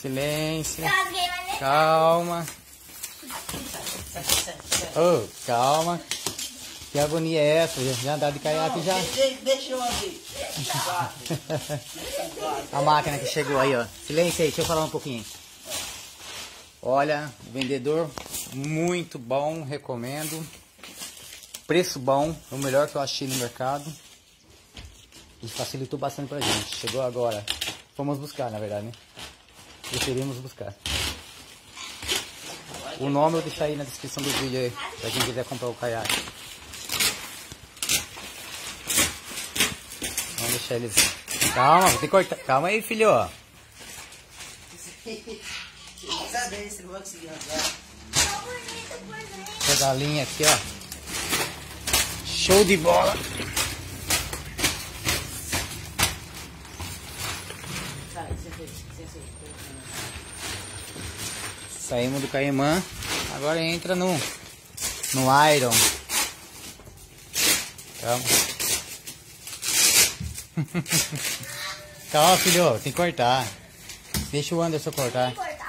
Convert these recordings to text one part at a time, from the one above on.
Silêncio. Calma. Oh, calma. Que agonia é essa? Já andar de caiaque já? Deixa eu abrir. A máquina que chegou aí, ó. Silêncio aí, deixa eu falar um pouquinho. Olha, o vendedor muito bom, recomendo. Preço bom, o melhor que eu achei no mercado. E facilitou bastante pra gente. Chegou agora. Fomos buscar, na verdade, né? Preferimos buscar. O nome eu vou deixar aí na descrição do vídeo aí, pra quem quiser comprar o caiaque. Vamos deixar eles... Calma, vou ter que cortar. Calma aí, filho. Cadê esse? Não vou conseguir andar. Pedalinha aqui, ó. Show de bola. Saímos do Caimã. Agora entra no Iron. Calma. Calma, filho. Tem que cortar. Deixa o Anderson cortar.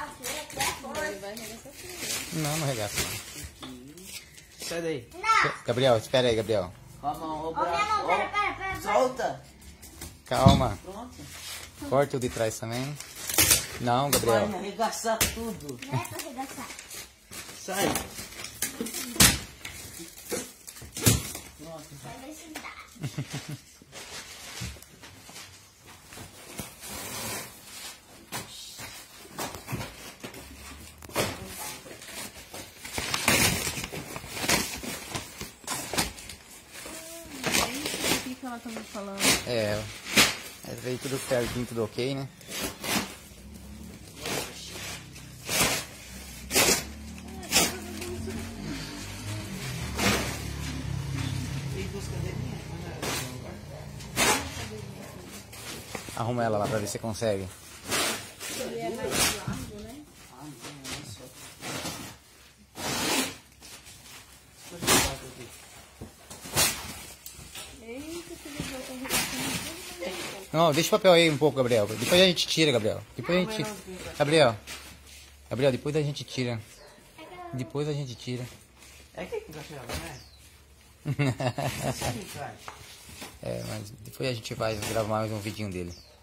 Não, não regaça. Sai daí. Gabriel, espera aí, Gabriel. Com a mão, pera. Solta. Calma. Pronto. Corta o de trás também. Não, Gabriel. Vai arregaçar tudo. Não é pra arregaçar. Sai. Vai ver se dá. O que ela tá me falando? Veio tudo certinho, tudo ok, né? Arruma ela lá pra ver se você consegue. Ele é mais largo, né? Eita, que legal, tá arregaçando. Não, deixa o papel aí um pouco, Gabriel. Depois a gente tira, Gabriel. Depois a gente tira. Gabriel, depois a gente tira. Depois a gente tira. É que vai chegar, né? Mas depois a gente vai gravar mais um vidinho dele.